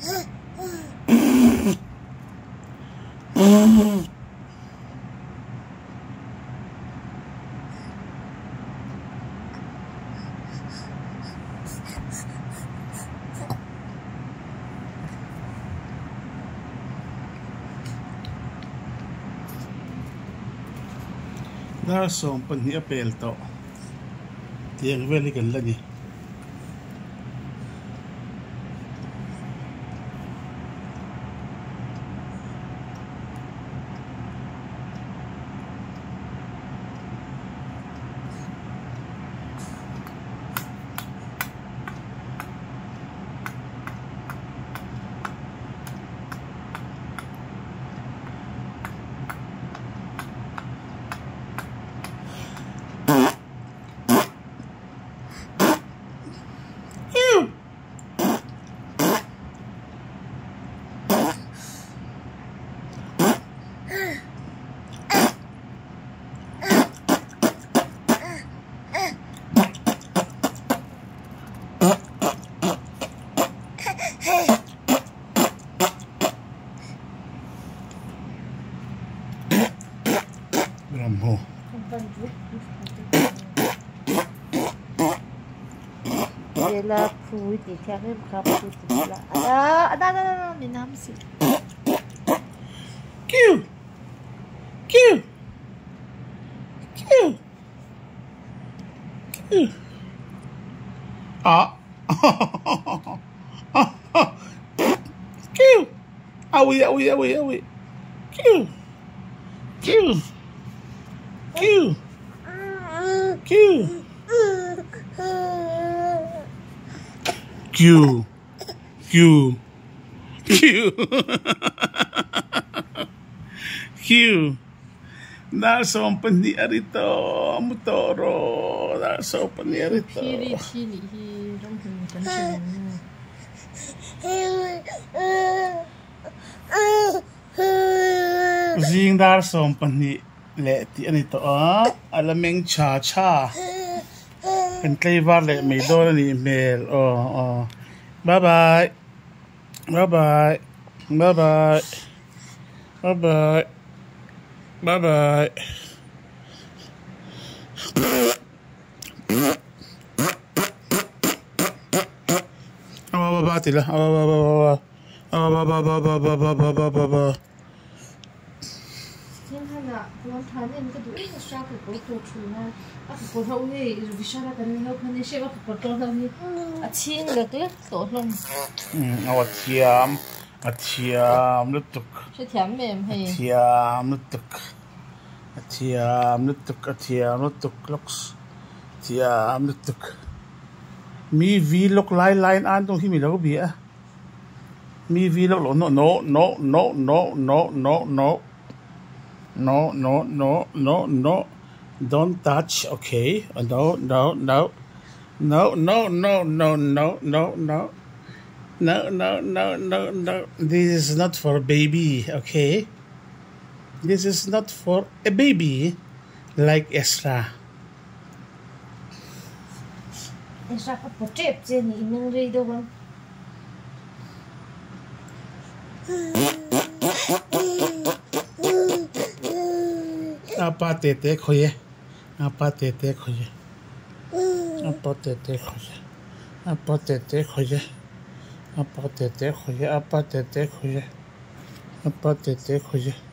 Dar som pahnih a pel tawh tiang vel hi kan la ni Ramho Ela fui de carreira rápido lá. Ah, não, me não se. Kiu kiu kiu kiu ah kiu awi kiu kiu kiu kiu Q Q Q Q Dar som pahnih arito mutoro dar som pahnih arito Chili hi rong kan Zing dar som pahnih le ti anito alameng cha kan klaivar le meidor ni email bye bye bye bye bye bye bye bye bye bye tila Tuan thanin ka duai na siya ko to chuna ako ko ho he revision ka ni ho khani she ko to ni achin le te to hlom atiam lutuk she thiam mem he atiam lutuk loks atiam lutuk mi vlog line an tong hi mi lo bi a mi vlog lo no don't touch, okay? No. This is not for a baby, okay? This is not for a baby like Esra. Esra ka potep je ni nang rei do bang apa tete khoye apa tete khoye